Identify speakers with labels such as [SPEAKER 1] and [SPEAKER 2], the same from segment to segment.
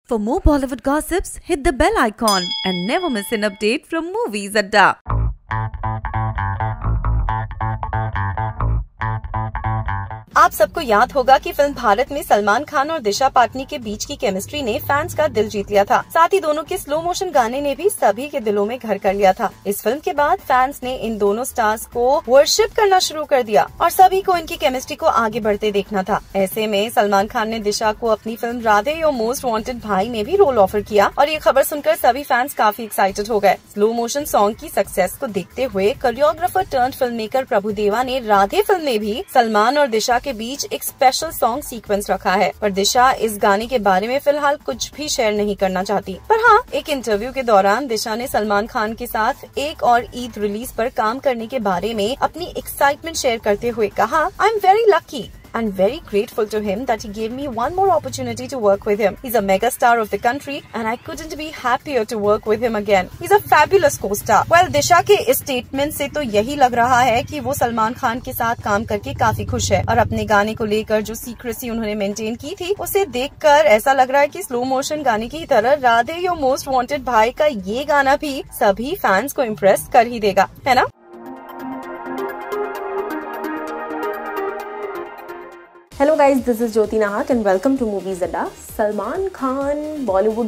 [SPEAKER 1] For more Bollywood gossips, hit the bell icon and never miss an update from Movies Adda.
[SPEAKER 2] आप सबको याद होगा कि film Bharat में सलमान खान और दिशा पाटनी के बीच की केमिस्ट्री ने फैंस का दिल जीत लिया था। साथ ही दोनों के स्लो मोशन गाने ने भी सभी के दिलों में घर कर लिया था। इस फिल्म के बाद फैंस ने इन दोनों स्टार्स को वर्शिप करना शुरू कर दिया और सभी को इनकी केमिस्ट्री को आगे बढ़ते देखना था। ऐसे में सलमान खान ने दिशा को अपनी film Radhe your most wanted Bhai में भी रोल ऑफर किया और ये खबर सुनकर सभी फैंस काफी एक्साइटेड हो गए। स्लो मोशन सॉन्ग की सक्सेस को देखते हुए choreographer turned film maker Prabhudeva ने राधे फिल्म में भी सलमान और दिशा के बीच एक स्पेशल सॉन्ग सीक्वेंस रखा है, पर दिशा इस गाने के बारे में फिलहाल कुछ भी शेयर नहीं करना चाहती। पर हाँ, एक इंटरव्यू के दौरान दिशा ने सलमान खान के साथ एक और ईद रिलीज पर काम करने के बारे में अपनी एक्साइटमेंट शेयर करते हुए कहा, I am very lucky and very grateful to him that he gave me one more opportunity to work with him. He's a mega star of the country and I couldn't be happier to work with him again. He's a fabulous co-star. Well, Disha के इस statement से तो यही लग रहा है कि वो सलमान खान के साथ काम करके काफी खुश है और अपने गाने को लेकर जो सीक्रेसी उन्होंने मेंटेन की थी उसे देखकर ऐसा लग रहा है कि स्लो मोशन गाने की तरह राधे योर मोस्ट वांटेड भाई का ये गाना भी सभी फैंस को इम्प्रेस कर ही देगा, है ना?
[SPEAKER 3] Hello guys, this is Jyoti Nahak and welcome to movies अड्डा। सलमान खान बॉलीवुड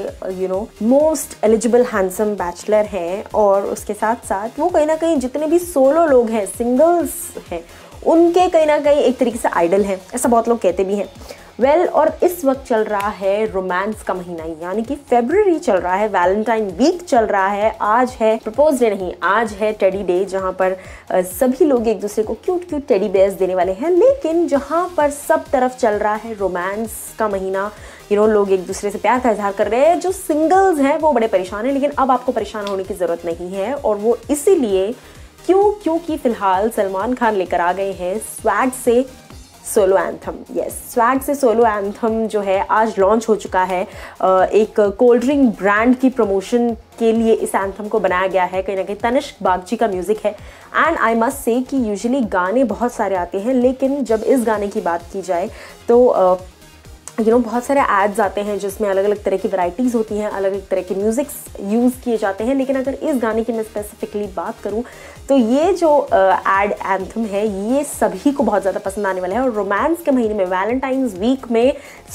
[SPEAKER 3] के मोस्ट एलिजिबल हैंडसम बैचलर हैं और उसके साथ साथ वो कहीं ना कहीं जितने भी सोलो लोग हैं, सिंगल्स हैं, उनके कहीं ना कहीं एक तरीके से आइडल हैं, ऐसा बहुत लोग कहते भी हैं। और इस वक्त चल रहा है रोमांस का महीना, यानी कि फरवरी चल रहा है, वैलेंटाइन वीक चल रहा है। आज है प्रपोज डे नहीं, आज है टेडी डे, जहां पर सभी लोग एक दूसरे को क्यूट क्यूट टेडी बेयर्स देने वाले हैं। लेकिन जहां पर सब तरफ चल रहा है रोमांस का महीना, लोग एक दूसरे से प्यार का इजहार कर रहे हैं। जो सिंगल्स हैं वो बड़े परेशान हैं, लेकिन अब आपको परेशान होने की जरूरत नहीं है। और वो इसीलिए क्योंकि फिलहाल सलमान खान लेकर आ गए हैं स्वैग से सोलो एंथम। यस, स्वैग से सोलो एंथम जो है आज लॉन्च हो चुका है। एक कोल्ड ड्रिंक ब्रांड की प्रमोशन के लिए इस एंथम को बनाया गया है। कहीं ना कहीं तनिष्क बागची का म्यूजिक है एंड आई मस्ट से कि यूजुअली गाने बहुत सारे आते हैं, लेकिन जब इस गाने की बात की जाए तो बहुत सारे एड्स आते हैं जिसमें अलग अलग तरह की वैरायटीज़ होती हैं, अलग अलग तरह के म्यूजिक्स यूज़ किए जाते हैं। लेकिन अगर इस गाने की मैं स्पेसिफिकली बात करूं तो ये जो एड एंथम है ये सभी को बहुत ज़्यादा पसंद आने वाला है। और रोमांस के महीने में, वैलेंटाइंस वीक में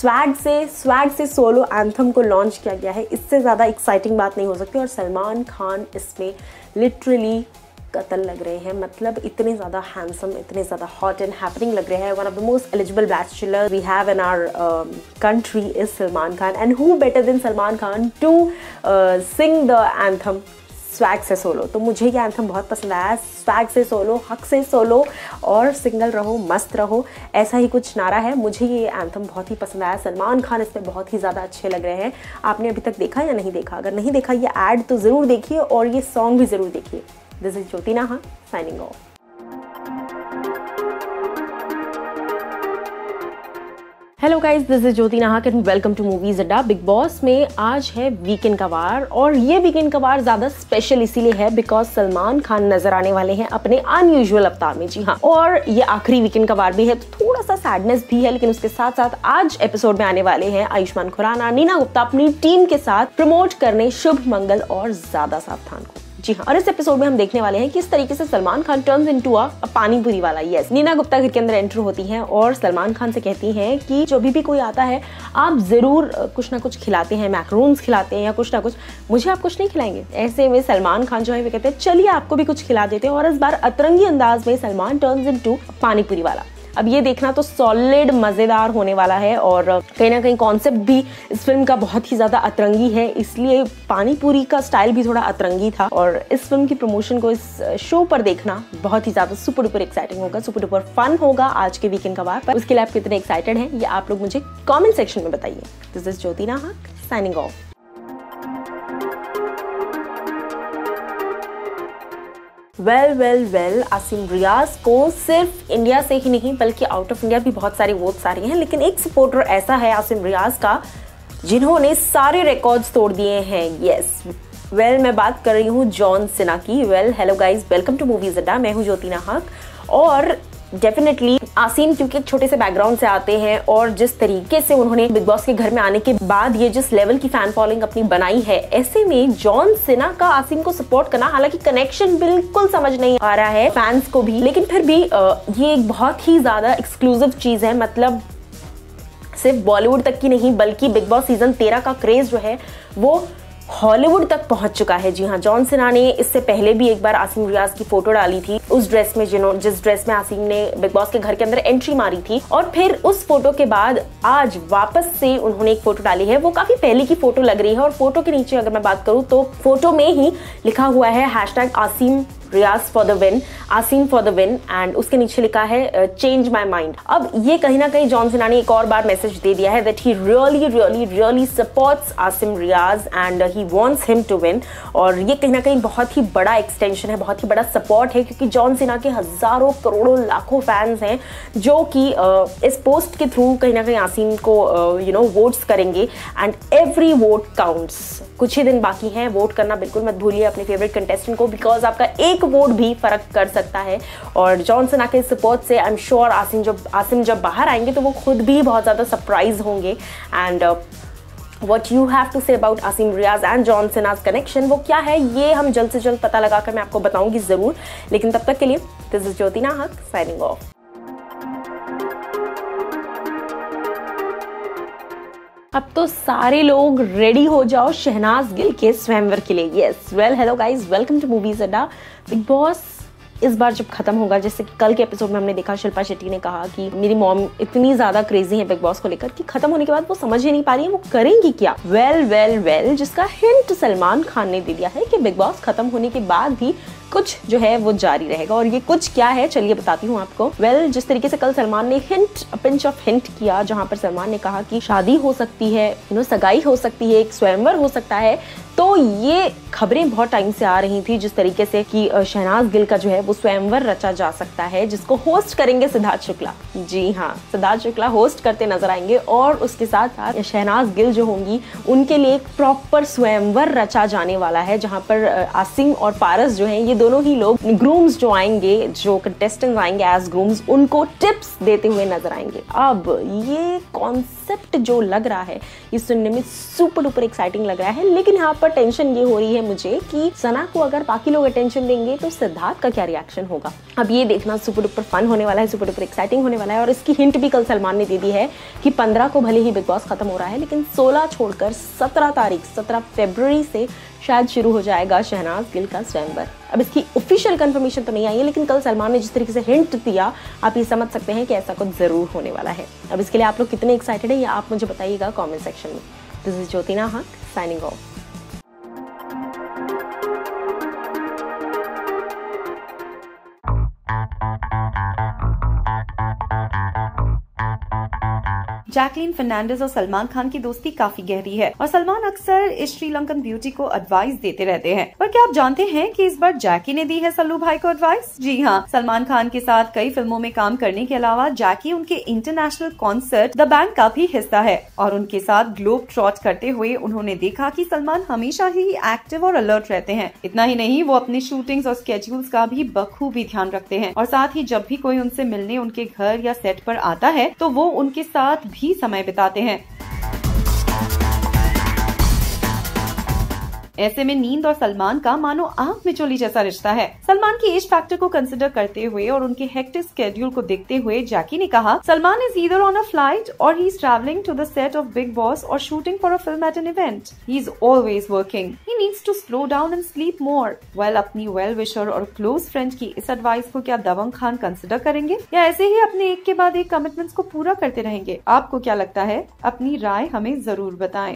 [SPEAKER 3] स्वैग से सोलो एंथम को लॉन्च किया गया है। इससे ज़्यादा एक्साइटिंग बात नहीं हो सकती। और सलमान खान इसमें लिटरली कतल लग रहे हैं, मतलब इतने ज़्यादा हैंडसम, इतने ज़्यादा हॉट एंड हैपनिंग लग रहे हैं। One of the most eligible bachelor we have in our country is Salman Khan, and who better than Salman Khan to sing the anthem swag से सोलो। तो मुझे ये एंथम बहुत पसंद आया। स्वैग से सोलो, हक से सोलो और सिंगल रहो, मस्त रहो, ऐसा ही कुछ नारा है। मुझे ये एंथम बहुत ही पसंद आया। सलमान खान इसमें बहुत ही ज़्यादा अच्छे लग रहे हैं। आपने अभी तक देखा या नहीं देखा? अगर नहीं देखा ये एड तो ज़रूर देखिए और ये सॉन्ग भी ज़रूर देखिए। This is Jyoti Naha signing off. Hello guys, this is Jyoti Nahak and welcome to movies Adda. Bigg Boss में आज है वीकेंड का वार और ये वीकेंड का वार ज्यादा स्पेशल इसीलिए है बिकॉज सलमान खान नजर आने वाले हैं अपने अनयूजुअल अवतार में। जी हाँ, और ये आखिरी वीकेंड का वार भी है तो थोड़ा सा सैडनेस भी है, लेकिन उसके साथ साथ आज एपिसोड में आने वाले हैं आयुष्मान खुराना, नीना गुप्ता अपनी टीम के साथ प्रमोट करने शुभ मंगल और ज्यादा सावधान को। जी हाँ, और इस एपिसोड में हम देखने वाले हैं किस तरीके से Salman Khan turns into a pani puri वाला। यस, नीना गुप्ता घर के अंदर एंटर होती हैं और सलमान खान से कहती हैं कि जो भी कोई आता है आप जरूर कुछ ना कुछ खिलाते हैं, मैक्रोन्स खिलाते हैं या कुछ ना कुछ, मुझे आप कुछ नहीं खिलाएंगे। ऐसे में सलमान खान जो है वो कहते हैं चलिए आपको भी कुछ खिला देते हैं और इस बार अतरंगी अंदाज में सलमान टर्न्स इनटू पानी पूरी वाला। अब ये देखना तो सॉलिड मज़ेदार होने वाला है और कहीं ना कहीं कॉन्सेप्ट भी इस फिल्म का बहुत ही ज़्यादा अतरंगी है, इसलिए पानी पूरी का स्टाइल भी थोड़ा अतरंगी था। और इस फिल्म की प्रमोशन को इस शो पर देखना बहुत ही ज़्यादा सुपर डुपर एक्साइटिंग होगा, सुपर डुपर फन होगा आज के वीकेंड का वार पर। उसके लिए आप कितने एक्साइटेड हैं ये आप लोग मुझे कॉमेंट सेक्शन में बताइए। This is Jyoti Nahak signing off. Well Asim Riaz को सिर्फ इंडिया से ही नहीं बल्कि आउट ऑफ इंडिया भी बहुत सारे वोट्स आ रहे हैं, लेकिन एक सपोर्टर ऐसा है आसिम रियाज का जिन्होंने सारे रिकॉर्ड्स तोड़ दिए हैं। यस, मैं बात कर रही हूँ जॉन सिन्हा की। Hello guys, welcome to movies Adda. मैं हूँ ज्योति नाहक और डेफिनेटली आसिम क्योंकि एक छोटे से बैकग्राउंड से आते हैं और जिस तरीके से उन्होंने बिग बॉस के घर में आने के बाद ये जिस लेवल की फैन फॉलोइंग अपनी बनाई है, ऐसे में जॉन सीना का आसिम को सपोर्ट करना, हालांकि कनेक्शन बिल्कुल समझ नहीं आ रहा है फैंस को भी, लेकिन फिर भी ये एक बहुत ही ज्यादा एक्सक्लूसिव चीज है। मतलब सिर्फ बॉलीवुड तक की नहीं बल्कि बिग बॉस सीजन 13 का क्रेज जो है वो हॉलीवुड तक पहुंच चुका है। जी हाँ, जॉन सीना ने इससे पहले भी एक बार आसिम रियाज की फोटो डाली थी, उस ड्रेस में जिस ड्रेस में आसिम ने बिग बॉस के घर के अंदर एंट्री मारी थी, और फिर उस फोटो के बाद आज वापस से उन्होंने एक फोटो डाली है। वो काफी पहले की फोटो लग रही है और फोटो के नीचे अगर मैं बात करूं तो फोटो में ही लिखा हुआ है #Asim Riaz for the win, Asim for the win, and उसके नीचे लिखा है चेंज माई माइंड। अब ये कहीं ना कहीं जॉन सीना ने एक और बार मैसेज दे दिया है that he really supports Asim Riaz and he wants him to win. और ये कहीं ना कहीं बहुत ही बड़ा एक्सटेंशन है, बहुत ही बड़ा सपोर्ट है, क्योंकि जॉन सीना के हजारों करोड़ों लाखों फैंस हैं जो कि इस पोस्ट के थ्रू कहीं ना कहीं आसिम को वोट्स करेंगे एंड एवरी वोट काउंट्स। कुछ ही दिन बाकी हैं, वोट करना बिल्कुल मत भूलिए अपने फेवरेट कंटेस्टेंट को, बिकॉज आपका एक वोट भी फर्क कर सकता है। और जॉन सीना के सपोर्ट से आई एम श्योर आसिम जब बाहर आएंगे तो वो खुद भी बहुत ज्यादा सरप्राइज होंगे। And what you have to say about Asim Riaz and John सीना's कनेक्शन वो क्या है, ये हम जल्द से जल्द पता लगाकर मैं आपको बताऊंगी जरूर। लेकिन तब तक के लिए this is Jyoti Nahak signing of. अब तो सारे लोग रेडी हो जाओ शहनाज गिल के स्वयंवर के लिए। Yes, well hello guys, welcome to movies Adda. Bigg Boss इस बार जब खत्म होगा, जैसे कि कल के एपिसोड में हमने देखा शिल्पा शेट्टी ने कहा कि मेरी मॉम इतनी ज्यादा क्रेजी है बिग बॉस को लेकर कि खत्म होने के बाद वो समझ ही नहीं पा रही है वो करेंगी क्या। वेल जिसका हिंट सलमान खान ने दे दिया है कि बिग बॉस खत्म होने के बाद भी कुछ जो है वो जारी रहेगा। और ये कुछ क्या है चलिए बताती हूँ आपको। जिस तरीके से कल सलमान ने पिंच ऑफ हिंट किया, जहां पर सलमान ने कहा कि शादी हो सकती है, सगाई हो सकती है, एक स्वयंवर हो सकता है, तो ये खबरें बहुत टाइम से आ रही थी जिस तरीके से कि शहनाज गिल का जो है वो स्वयंवर रचा जा सकता है, जिसको होस्ट करेंगे सिद्धार्थ शुक्ला। जी हाँ, सिद्धार्थ शुक्ला होस्ट करते नजर आएंगे और उसके साथ साथ शहनाज गिल जो होंगी उनके लिए एक प्रॉपर स्वयंवर रचा जाने वाला है, जहां पर आसिम और पारस जो है ये दोनों ही लोग ग्रूम्स जो आएंगे, जो कंटेस्टेंट्स आएंगे एज ग्रूम्स, उनको टिप्स देते हुए नजर आएंगे। अब ये कॉन्सेप्ट जो लग रहा है ये सुनने में सुपर डुपर एक्साइटिंग लग रहा है, लेकिन यहाँ पर टेंशन ये हो रही है मुझे कि सना को अगर बाकी लोग अटेंशन देंगे तो सिद्धार्थ का क्या रिएक्शन होगा। अब ये देखना सुपर डुपर फन होने वाला है, सुपर डुपर एक्साइटिंग होने वाला है। और इसकी हिंट भी कल सलमान ने दे दी है कि 15 को भले ही बिग बॉस खत्म हो रहा है, लेकिन 16 छोड़कर 17 फरवरी से शायद शुरू हो जाएगा शहनाज गिल का स्वयंवर। अब इसकी ऑफिशियल कंफर्मेशन तो नहीं आई है, लेकिन कल सलमान ने जिस तरीके से हिंट दिया आप ये समझ सकते हैं कि ऐसा कुछ जरूर होने वाला है। अब इसके लिए आप लोग कितने एक्साइटेड है ये आप मुझे बताइएगा कमेंट सेक्शन में। This is Jyoti Nahak signing of.
[SPEAKER 2] Jacqueline Fernandes और सलमान खान की दोस्ती काफी गहरी है और सलमान अक्सर इस श्रीलंकन ब्यूटी को एडवाइस देते रहते हैं। पर क्या आप जानते हैं कि इस बार जैकी ने दी है सल्लू भाई को एडवाइस? जी हाँ, सलमान खान के साथ कई फिल्मों में काम करने के अलावा जैकी उनके इंटरनेशनल कॉन्सर्ट द बैंक का भी हिस्सा है और उनके साथ ग्लोब ट्रॉट करते हुए उन्होंने देखा कि सलमान हमेशा ही एक्टिव और अलर्ट रहते हैं। इतना ही नहीं, वो अपनी शूटिंग्स और स्केड्यूल्स का भी बखूबी ध्यान रखते हैं और साथ ही जब भी कोई उनसे मिलने उनके घर या सेट पर आता है तो वो उनके साथ भी समय बिताते हैं। ऐसे में नींद और सलमान का मानो आंख में चोली जैसा रिश्ता है। सलमान की एज फैक्टर को कंसिडर करते हुए और उनके हेक्टिक स्केड्यूल को देखते हुए जैकी ने कहा, Salman is either on a flight और he is travelling to the set of Bigg Boss और shooting for a film at an event. He is always working. He needs to slow down and sleep more. Well, अपनी well wisher और close friend की इस advice को क्या दबंग Khan consider करेंगे या ऐसे ही अपने एक के बाद एक कमिटमेंट्स को पूरा करते रहेंगे? आपको क्या लगता है? अपनी राय हमें जरूर बताएं।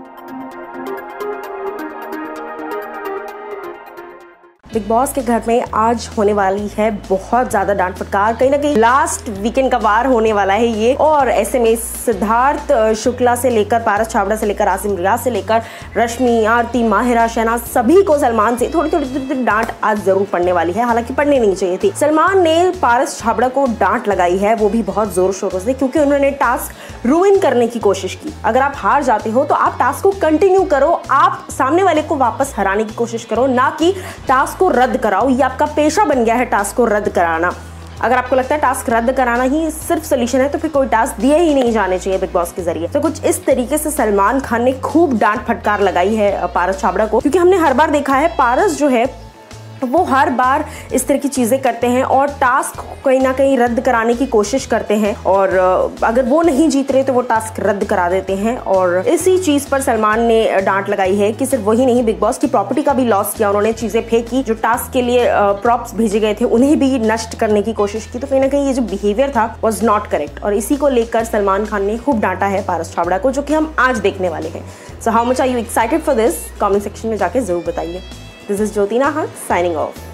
[SPEAKER 3] बिग बॉस के घर में आज होने वाली है बहुत ज्यादा डांट फटकार, कहीं ना कहीं लास्ट वीकेंड का वार होने वाला है ये। और ऐसे में सिद्धार्थ शुक्ला से लेकर पारस छाबड़ा से लेकर आसिम रियाज से लेकर रश्मि, आरती, माहिरा, शहनाज, सभी को सलमान से थोड़ी डांट आज जरूर पड़ने वाली है। हालांकि पड़ने नहीं चाहिए थी। सलमान ने पारस छाबड़ा को डांट लगाई है, वो भी बहुत जोर शोरों से, क्योंकि उन्होंने टास्क रूइन करने की कोशिश की। अगर आप हार जाते हो तो आप टास्क को कंटिन्यू करो, आप सामने वाले को वापस हराने की कोशिश करो, ना कि टास्क को रद्द कराओ। ये आपका पेशा बन गया है टास्क को रद्द कराना। अगर आपको लगता है टास्क रद्द कराना ही सिर्फ सोल्यूशन है तो फिर कोई टास्क दिए ही नहीं जाने चाहिए बिग बॉस के जरिए। तो कुछ इस तरीके से सलमान खान ने खूब डांट फटकार लगाई है पारस छाबड़ा को, क्योंकि हमने हर बार देखा है पारस जो है वो हर बार इस तरह की चीज़ें करते हैं और टास्क कहीं ना कहीं रद्द कराने की कोशिश करते हैं, और अगर वो नहीं जीत रहे तो वो टास्क रद्द करा देते हैं। और इसी चीज़ पर सलमान ने डांट लगाई है कि सिर्फ वही नहीं, बिग बॉस की प्रॉपर्टी का भी लॉस किया उन्होंने, चीज़ें फेंकी, जो टास्क के लिए प्रॉप्स भेजे गए थे उन्हें भी नष्ट करने की कोशिश की। तो कहीं ना कहीं ये जो बिहेवियर था वॉज नॉट करेक्ट, और इसी को लेकर सलमान खान ने खूब डांटा है पारस छाबड़ा को, जो कि हम आज देखने वाले हैं। So how much are you excited for this? Comment section में जाके जरूर बताइए। This is Jyoti Nahar signing off.